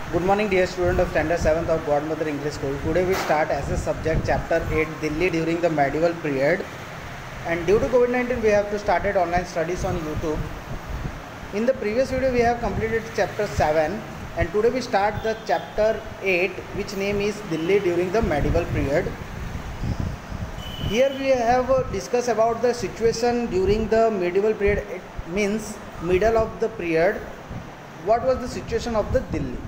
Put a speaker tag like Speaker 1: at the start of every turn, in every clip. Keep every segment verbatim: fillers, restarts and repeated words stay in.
Speaker 1: Good morning, dear student of Standard seventh of Godmother English School. Today we start as a subject Chapter eight, Delhi during the medieval period. And due to COVID nineteen, we have to started online studies on YouTube. In the previous video, we have completed Chapter seven, and today we start the Chapter eight, which name is Delhi during the medieval period. Here we have uh, discussed about the situation during the medieval period. It means middle of the period. What was the situation of the Delhi?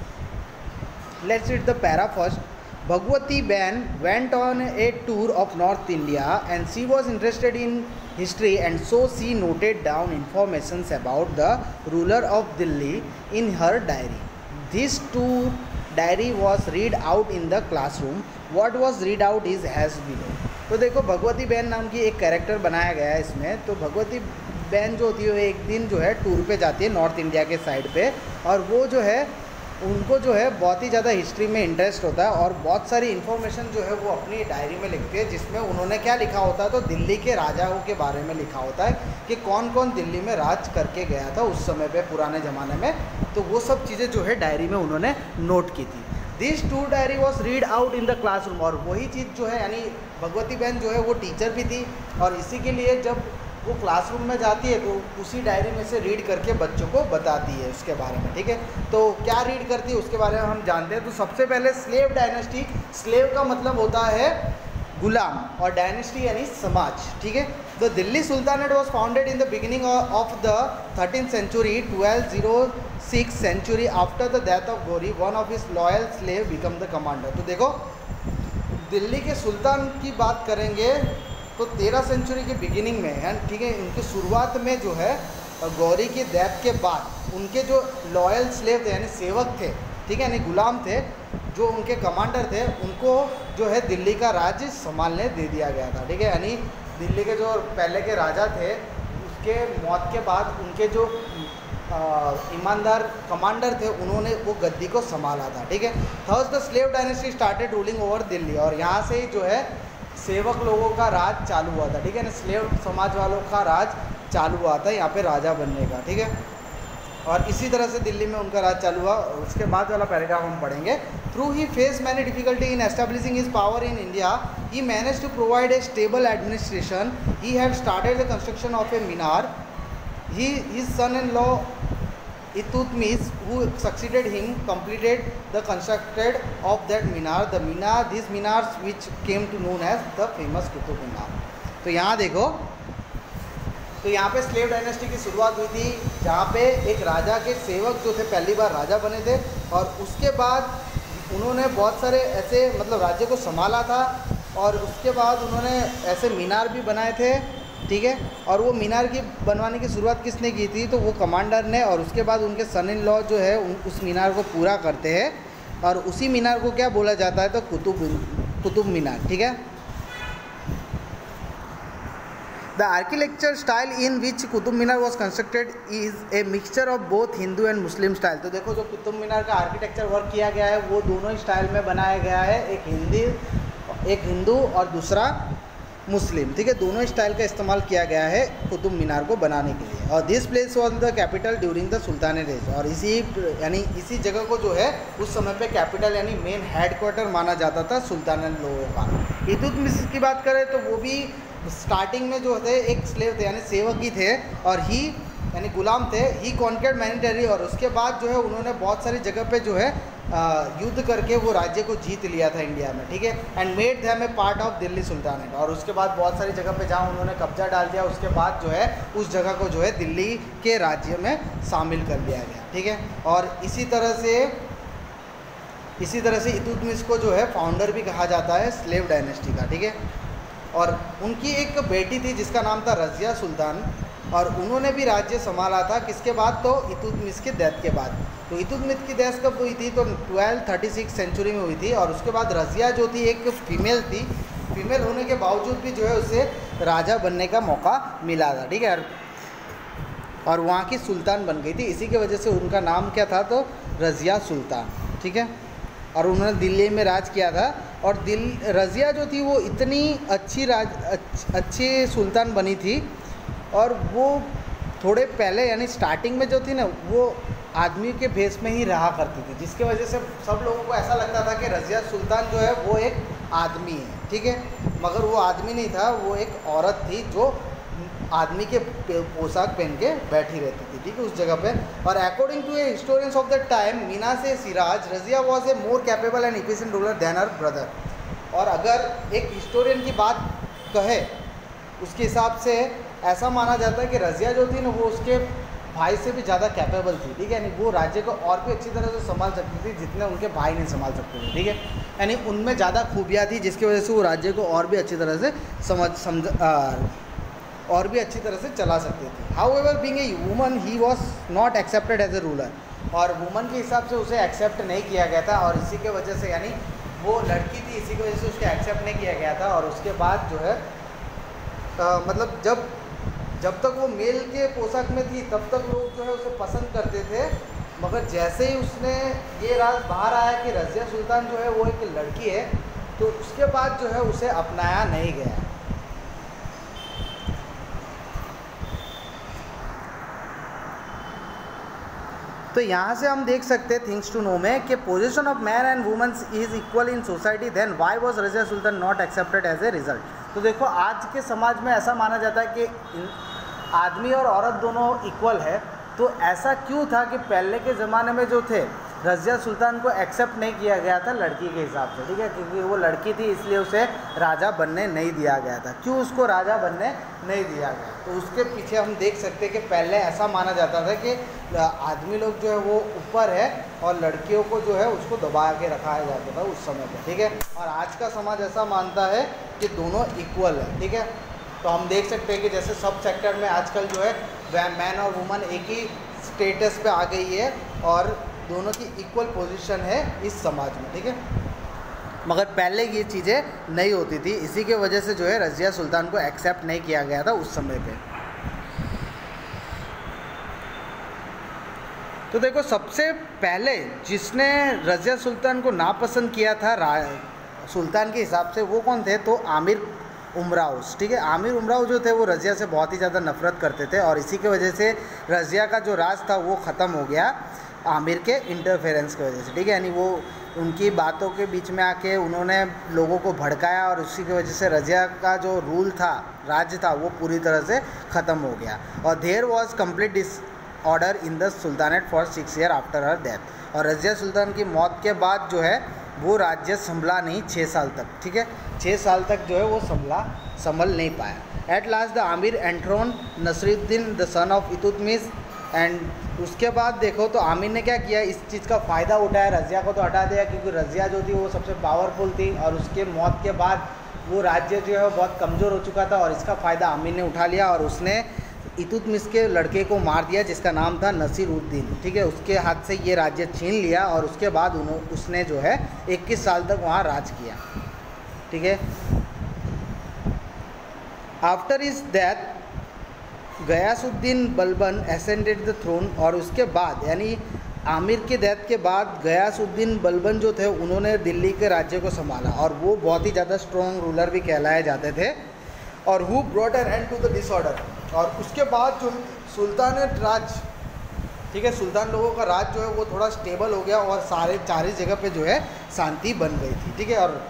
Speaker 1: Let's read the para first. Bhagwati Ben went on a tour of North India and she was interested in history, and so she noted down informations about the ruler of Delhi in her diary. This too diary was read out in the classroom. What was read out is as below. तो देखो भगवती बहन नाम की एक character बनाया गया है इसमें. तो भगवती बहन जो होती है वो एक दिन जो है टूर पे जाती है नॉर्थ इंडिया के साइड पे, और वो जो है उनको जो है बहुत ही ज़्यादा हिस्ट्री में इंटरेस्ट होता है और बहुत सारी इन्फॉर्मेशन जो है वो अपनी डायरी में लिखती है, जिसमें उन्होंने क्या लिखा होता है तो दिल्ली के राजाओं के बारे में लिखा होता है कि कौन कौन दिल्ली में राज करके गया था उस समय पे पुराने ज़माने में. तो वो सब चीज़ें जो है डायरी में उन्होंने नोट की थी. This too diary was read out in the classroom. और वही चीज़ जो है यानी भगवती बहन जो है वो टीचर भी थी, और इसी के लिए जब वो क्लासरूम में जाती है तो उसी डायरी में से रीड करके बच्चों को बताती है उसके बारे में. ठीक है, तो क्या रीड करती है उसके बारे में हम जानते हैं. तो सबसे पहले स्लेव डायनेस्टी. स्लेव का मतलब होता है गुलाम, और डायनेस्टी यानी समाज. ठीक है, the Delhi sultanate was founded in the beginning of the thirteen century, twelve o six century after the death of Ghori, one of his loyal slave become the commander. तो देखो दिल्ली के सुल्तान की बात करेंगे तो तेरह सेंचुरी के बिगिनिंग में है. ठीक है, उनकी शुरुआत में जो है गौरी की डेथ के बाद उनके जो लॉयल स्लेव थे यानी सेवक थे, ठीक है, यानी गुलाम थे, जो उनके कमांडर थे, उनको जो है दिल्ली का राज्य संभालने दे दिया गया था. ठीक है, यानी दिल्ली के जो पहले के राजा थे उसके मौत के बाद उनके जो ईमानदार कमांडर थे उन्होंने वो गद्दी को संभाला था. ठीक है, thus the slave dynasty started ruling over Delhi, और यहाँ से ही जो है सेवक लोगों का राज चालू हुआ था. ठीक है ना, स्लेव समाज वालों का राज चालू हुआ था यहाँ पे राजा बनने का. ठीक है, और इसी तरह से दिल्ली में उनका राज चालू हुआ. उसके बाद वाला पैराग्राफ हम पढ़ेंगे. Though he face many difficulty in establishing his power in India, he manage to provide a stable administration. He had started the construction of a minar. He his son in law Iltutmish, who succeeded him, completed the construction of that minar. The minar, these minars which came to known as the famous Qutub Minar. तो यहाँ देखो, तो यहाँ पे slave dynasty की शुरुआत हुई थी, जहाँ पे एक राजा के सेवक जो थे पहली बार राजा बने थे, और उसके बाद उन्होंने बहुत सारे ऐसे मतलब राज्य को संभाला था, और उसके बाद उन्होंने ऐसे मीनार भी बनाए थे. ठीक है, और वो मीनार की बनवाने की शुरुआत किसने की थी तो वो कमांडर ने, और उसके बाद उनके सन इन लॉ जो है उस मीनार को पूरा करते हैं, और उसी मीनार को क्या बोला जाता है तो कुतुब कुतुब मीनार. ठीक है, the architecture style in which Qutub Minar was constructed is a mixture of both Hindu and Muslim style. तो देखो जो कुतुब मीनार का आर्किटेक्चर वर्क किया गया है वो दोनों ही स्टाइल में बनाया गया है, एक हिंदी एक हिंदू और दूसरा मुस्लिम. ठीक है, दोनों स्टाइल का इस्तेमाल किया गया है कुतुब मीनार को बनाने के लिए. और this place was the capital during the sultanate age, और इसी यानी इसी जगह को जो है उस समय पे कैपिटल यानी मेन हेडक्वार्टर माना जाता था सुल्तानेट लोगों का. इल्तुतमिश की बात करें तो वो भी स्टार्टिंग में जो थे एक स्लेव थे यानी सेवक ही थे, और ही यानी गुलाम थे. ही कॉन्क्वेर्ड मैनी टेरिटरी, और उसके बाद जो है उन्होंने बहुत सारी जगह पे जो है युद्ध करके वो राज्य को जीत लिया था इंडिया में. ठीक है, and made them a part of Delhi sultanate, और उसके बाद बहुत सारी जगह पे जहाँ उन्होंने कब्जा डाल दिया उसके बाद जो है उस जगह को जो है दिल्ली के राज्य में शामिल कर लिया गया. ठीक है, और इसी तरह से इसी तरह से इल्तुतमिश को जो है फाउंडर भी कहा जाता है स्लेव डायनेस्टी का. ठीक है, और उनकी एक बेटी थी जिसका नाम था रज़िया सुल्तान, और उन्होंने भी राज्य संभाला था किसके बाद तो इल्तुतमिश के डेथ के बाद. तो इल्तुतमिश की डेथ कब हुई थी तो ट्वेल्व थर्टी सिक्स सेंचुरी में हुई थी, और उसके बाद रज़िया जो थी एक फीमेल थी. फीमेल होने के बावजूद भी जो है उसे राजा बनने का मौका मिला था. ठीक है, और वहाँ की सुल्तान बन गई थी, इसी की वजह से उनका नाम क्या था तो रज़िया सुल्तान. ठीक है, और उन्होंने दिल्ली में राज किया था. और दिल रज़िया जो थी वो इतनी अच्छी राज अच्छ, अच्छी सुल्तान बनी थी, और वो थोड़े पहले यानी स्टार्टिंग में जो थी ना वो आदमी के भेष में ही रहा करती थी, जिसकी वजह से सब लोगों को ऐसा लगता था कि रज़िया सुल्तान जो है वो एक आदमी है, ठीक है, मगर वो आदमी नहीं था, वो एक औरत थी जो आदमी के पोशाक पहन के बैठी रहती थी, ठीक है, उस जगह पे। और according to a historians of the time Minhaj i Siraj, Razia was a more capable and efficient ruler than her brother. और अगर एक हिस्टोरियन की बात कहे उसके हिसाब से ऐसा माना जाता है कि रज़िया जो थी ना वो उसके भाई से भी ज़्यादा कैपेबल थी, ठीक है, यानी वो राज्य को और भी अच्छी तरह से संभाल सकती थी जितने उनके भाई नहीं संभाल सकते थे, ठीक है, यानी उनमें ज़्यादा खूबियाँ थी जिसकी वजह से वो राज्य को और भी अच्छी तरह से समझ समझ और भी अच्छी तरह से चला सकते थे। However being a woman he was not accepted as a ruler, और वुमन के हिसाब से उसे एक्सेप्ट नहीं किया गया था, और इसी के वजह से यानी वो लड़की थी इसी की वजह से उसको एक्सेप्ट नहीं किया गया था। और उसके बाद जो है आ, मतलब जब जब तक वो मेल के पोशाक में थी तब तक लोग जो है उसे पसंद करते थे, मगर जैसे ही उसने ये राज बाहर आया कि रज़िया सुल्तान जो है वो एक लड़की है, तो उसके बाद जो है उसे अपनाया नहीं गया। तो यहाँ से हम देख सकते हैं थिंग्स टू नो में कि position of man and women is equal in society, then why was Razia Sultan not accepted as a result. तो देखो आज के समाज में ऐसा माना जाता है कि आदमी और औरत दोनों इक्वल है, तो ऐसा क्यों था कि पहले के ज़माने में जो थे रज़िया सुल्तान को एक्सेप्ट नहीं किया गया था लड़की के हिसाब से, ठीक है, क्योंकि वो लड़की थी इसलिए उसे राजा बनने नहीं दिया गया था। क्यों उसको राजा बनने नहीं दिया गया, तो उसके पीछे हम देख सकते हैं कि पहले ऐसा माना जाता था कि आदमी लोग जो है वो ऊपर है और लड़कियों को जो है उसको दबा के रखाया जाता था उस समय पर, ठीक है। और आज का समाज ऐसा मानता है कि दोनों इक्वल है, ठीक है। तो हम देख सकते हैं कि जैसे सब सेक्टर में आजकल जो है मैन और वुमन एक ही स्टेटस पे आ गई है और दोनों की इक्वल पोजीशन है इस समाज में, ठीक है, मगर पहले ये चीज़ें नहीं होती थी, इसी के वजह से जो है रज़िया सुल्तान को एक्सेप्ट नहीं किया गया था उस समय पे। तो देखो सबसे पहले जिसने रज़िया सुल्तान को नापसंद किया था सुल्तान के हिसाब से वो कौन थे, तो आमिर उमराउस, ठीक है। आमिर उमराव जो थे वो रज़िया से बहुत ही ज़्यादा नफरत करते थे और इसी की वजह से रज़िया का जो राज था वो ख़त्म हो गया आमिर के इंटरफेरेंस की वजह से, ठीक है, यानी वो उनकी बातों के बीच में आके उन्होंने लोगों को भड़काया और उसी की वजह से रज़िया का जो रूल था, राज्य था, वो पूरी तरह से ख़त्म हो गया। और there was complete disorder in the sultanate for six year after her death, और रज़िया सुल्तान की मौत के बाद जो है वो राज्य संभला नहीं छः साल तक, ठीक है, छः साल तक जो है वो संभला संभल नहीं पाया। At last the amir enthroned Nasiruddin the son of Iltutmish, एंड उसके बाद देखो तो आमिर ने क्या किया, इस चीज़ का फ़ायदा उठाया, रज़िया को तो हटा दिया क्योंकि रज़िया जो थी वो सबसे पावरफुल थी और उसके मौत के बाद वो राज्य जो है वो बहुत कमज़ोर हो चुका था और इसका फ़ायदा आमिर ने उठा लिया और उसने इल्तुतमिश के लड़के को मार दिया जिसका नाम था नसीरुद्दीन, ठीक है, उसके हाथ से ये राज्य छीन लिया और उसके बाद उन्होंने उसने जो है इक्कीस साल तक वहाँ राज किया, ठीक है। After his death Ghiyasuddin Balban ascended the throne, और उसके बाद यानी आमिर के डेथ के बाद गयासुद्दीन बलबन जो थे उन्होंने दिल्ली के राज्य को संभाला और वो बहुत ही ज़्यादा स्ट्रॉन्ग रूलर भी कहलाए जाते थे, और who brought an end to the disorder, और उसके बाद जो सुल्तानेट राज, ठीक है, सुल्तान लोगों का राज जो है वो थोड़ा स्टेबल हो गया और सारे चार जगह पे जो है शांति बन गई थी, ठीक है। और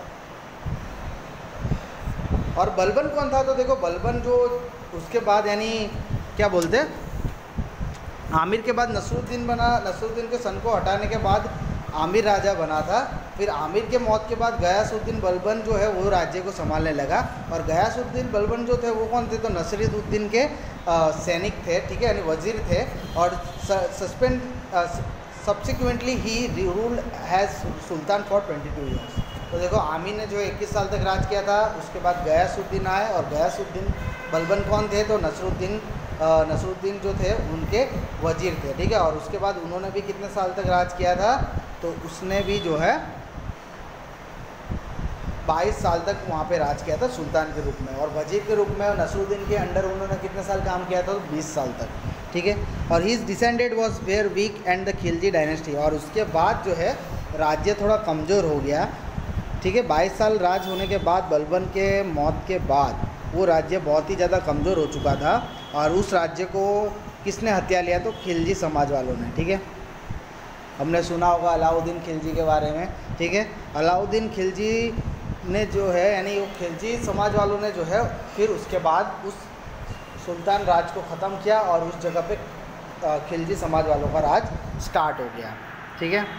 Speaker 1: और बलबन कौन था, तो देखो बलबन जो उसके बाद यानी क्या बोलते हैं आमिर के बाद नसरुद्दीन बना, नसरुद्दीन के सन को हटाने के बाद आमिर राजा बना था, फिर आमिर के मौत के बाद गयासुद्दीन बलबन जो है वो राज्य को संभालने लगा, और गयासुद्दीन बलबन जो थे वो कौन थे, तो नसीरुद्दीन के आ, सैनिक थे, ठीक है, यानी वजीर थे, और suspend subsequently he rule as sultan for twenty two years. तो देखो आमिर ने जो है इक्कीस साल तक राज किया था, उसके बाद गयासुद्दीन आए, और गयासुद्दीन बलबन कौन थे, तो नसरुद्दीन नसरुद्दीन जो थे उनके वजीर थे, ठीक है, और उसके बाद उन्होंने भी कितने साल तक राज किया था, तो उसने भी जो है बाईस साल तक वहाँ पे राज किया था सुल्तान के रूप में, और वजीर के रूप में नसरुद्दीन के अंडर उन्होंने कितने साल काम किया था, तो बीस साल तक, ठीक है। और his descended was were weak and the Khalji dynasty, और उसके बाद जो है राज्य थोड़ा कमज़ोर हो गया, ठीक है, बाईस साल राज होने के बाद बलबन के मौत के बाद वो राज्य बहुत ही ज़्यादा कमज़ोर हो चुका था, और उस राज्य को किसने हत्या लिया, तो खिलजी समाज वालों ने, ठीक है। हमने सुना होगा अलाउद्दीन खिलजी के बारे में, ठीक है। अलाउद्दीन खिलजी ने जो है यानी वो खिलजी समाज वालों ने जो है फिर उसके बाद उस सुल्तान राज को ख़त्म किया और उस जगह पे खिलजी समाज वालों का राज स्टार्ट हो गया, ठीक है।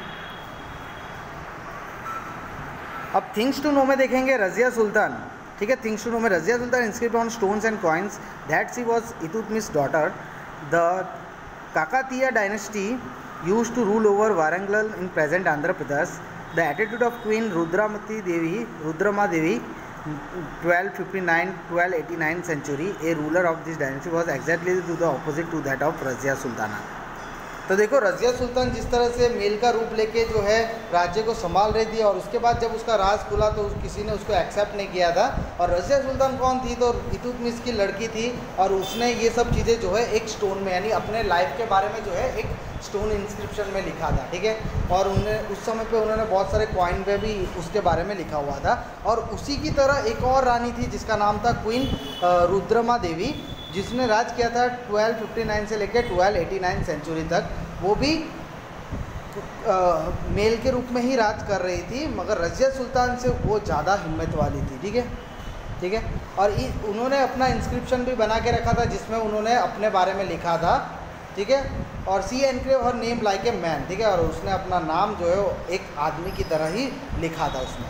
Speaker 1: अब थिंग्स टू नो में देखेंगे रज़िया सुल्तान, ठीक है। थिंग्स टू नो में Razia Sultan inscript on stones and coins that she was Iltutmish daughter. The Kakatiya dynasty used to rule over Warangal in present Andhra Pradesh. The attitude of queen Rudramati Devi Rudrama Devi twelve fifty-nine to twelve eighty-nine century, a ruler of this dynasty was exactly to the opposite to that of Razia Sultana. तो देखो रज़िया सुल्तान जिस तरह से mail का रूप लेके जो है राज्य को संभाल रही थी और उसके बाद जब उसका राज खुला तो किसी ने उसको एक्सेप्ट नहीं किया था। और रज़िया सुल्तान कौन थी, तो इल्तुतमिश की लड़की थी और उसने ये सब चीज़ें जो है एक स्टोन में यानी अपने लाइफ के बारे में जो है एक स्टोन इंस्क्रिप्शन में लिखा था, ठीक है। और उन्होंने उस समय पे उन्होंने बहुत सारे कॉइन पे भी उसके बारे में लिखा हुआ था। और उसी की तरह एक और रानी थी जिसका नाम था क्वीन रुद्रमा देवी, जिसने राज किया था ट्वेल्व फिफ्टी नाइन से लेकर ट्वेल्व एटी नाइन सेंचुरी तक। वो भी आ, मेल के रूप में ही राज कर रही थी, मगर रज़िया सुल्तान से वो ज़्यादा हिम्मत वाली थी, ठीक है, ठीक है। और उन्होंने अपना इंस्क्रिप्शन भी बना के रखा था जिसमें उन्होंने अपने बारे में लिखा था, ठीक है। और she enclave her name like a man, ठीक है। और उसने अपना नाम जो है एक आदमी की तरह ही लिखा था उसमें।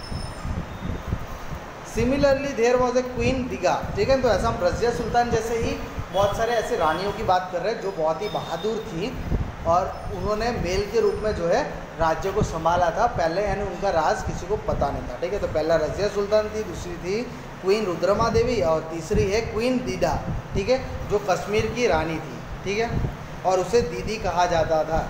Speaker 1: Similarly there was a queen Didda, ठीक है। तो ऐसा हम रज़िया सुल्तान जैसे ही बहुत सारे ऐसे रानियों की बात कर रहे हैं जो बहुत ही बहादुर थी और उन्होंने मेल के रूप में जो है राज्य को संभाला था पहले, यानी उनका राज किसी को पता नहीं था, ठीक है। तो पहला रज़िया सुल्तान थी, दूसरी थी क्वीन रुद्रमा देवी और तीसरी है क्वीन दीदा, ठीक है, जो कश्मीर की रानी थी, ठीक है। और उसे दीदी कहा जाता था।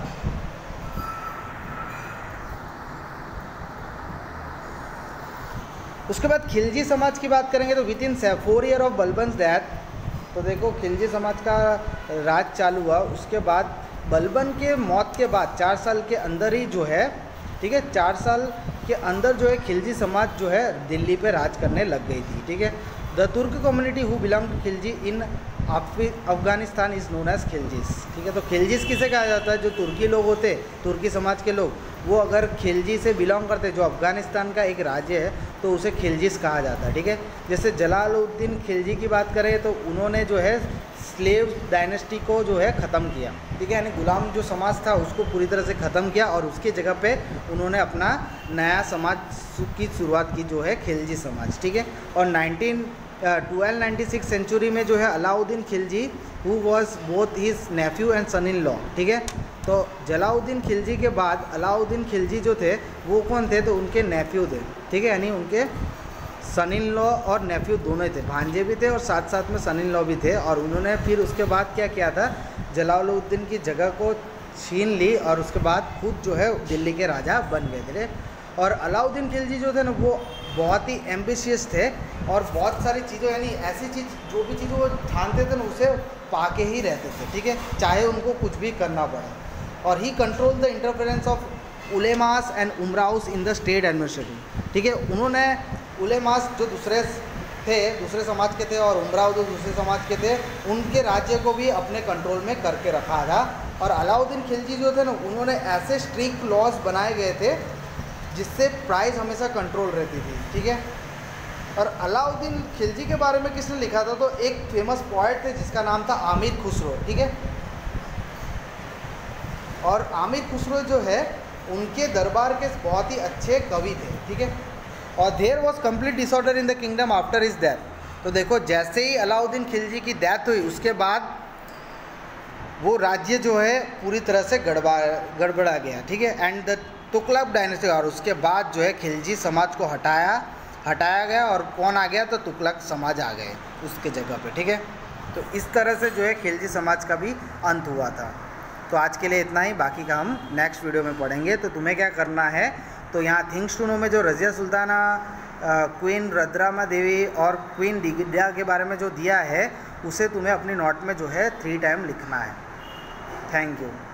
Speaker 1: उसके बाद खिलजी समाज की बात करेंगे तो within four year of Balban's death, तो देखो खिलजी समाज का राज चालू हुआ। उसके बाद बलबन के मौत के बाद चार साल के अंदर ही जो है, ठीक है, चार साल के अंदर जो है खिलजी समाज जो है दिल्ली पे राज करने लग गई थी, ठीक है। The Turk community who belong to Khalji in Afghanistan is known as Khaljis, ठीक है। तो खिलजीज किसे कहा जाता है, जो तुर्की लोग होते, तुर्की समाज के लोग, वो अगर खिलजी से बिलोंग करते, जो अफगानिस्तान का एक राज्य है, तो उसे खिलजीज कहा जाता है, ठीक है। जैसे जलालुद्दीन खिलजी की बात करें तो उन्होंने जो है स्लेव डायनेस्टी को जो है ख़त्म किया, ठीक है, यानी गुलाम जो समाज था उसको पूरी तरह से ख़त्म किया और उसकी जगह पे उन्होंने अपना नया समाज की शुरुआत की जो है खिलजी समाज, ठीक है। और nineteen twelve ninety six century में जो है Alauddin Khalji who was both his nephew and son in law, ठीक है। तो जलाउद्दीन खिलजी के बाद अलाउद्दीन खिलजी जो थे वो कौन थे, तो उनके नेफ्यू थे, ठीक है, यानी उनके सन इन लॉ और नेफ्यू दोनों ही थे, भांजे भी थे और साथ साथ में सन इन लॉ भी थे। और उन्होंने फिर उसके बाद क्या किया था, जलालुद्दीन की जगह को छीन ली और उसके बाद खुद जो है दिल्ली के राजा बन गए थे। और अलाउद्दीन खिलजी जो थे ना वो बहुत ही एम्बिशियस थे और बहुत सारी चीज़ों यानी ऐसी चीज़ जो भी चीज़ वो ठानते थे ना उसे पाके ही रहते थे, ठीक है, चाहे उनको कुछ भी करना पड़े। और he control the interference of ulemas and umaras in the state administration, ठीक है। उन्होंने उलेमास जो दूसरे थे दूसरे समाज के थे और उमराव जो दूसरे समाज के थे उनके राज्य को भी अपने कंट्रोल में करके रखा था। और अलाउद्दीन खिलजी जो थे ना उन्होंने ऐसे स्ट्रिक्ट लॉज बनाए गए थे जिससे प्राइस हमेशा कंट्रोल रहती थी, ठीक है। और अलाउद्दीन खिलजी के बारे में किसने लिखा था, तो एक फेमस पोएट थे जिसका नाम था आमिर खुसरो, ठीक है। और आमिर खुसरो जो है उनके दरबार के बहुत ही अच्छे कवि थे, ठीक है। और there was complete disorder in the kingdom after his death. तो देखो जैसे ही अलाउद्दीन खिलजी की डेथ हुई उसके बाद वो राज्य जो है पूरी तरह से गड़बड़ा गड़बड़ा गया, ठीक है। एंड द तुगलक डायनेस्टी, और उसके बाद जो है खिलजी समाज को हटाया हटाया गया और कौन आ गया, तो तुगलक समाज आ गए उसके जगह पे, ठीक है। तो इस तरह से जो है खिलजी समाज का भी अंत हुआ था। तो आज के लिए इतना ही, बाकी का हम नेक्स्ट वीडियो में पढ़ेंगे। तो तुम्हें क्या करना है, तो यहाँ थिंग्स टू नो में जो रज़िया सुल्ताना, क्वीन रुद्रमा देवी और क्वीन दिगा के बारे में जो दिया है उसे तुम्हें अपनी नोट में जो है थ्री टाइम लिखना है। Thank you.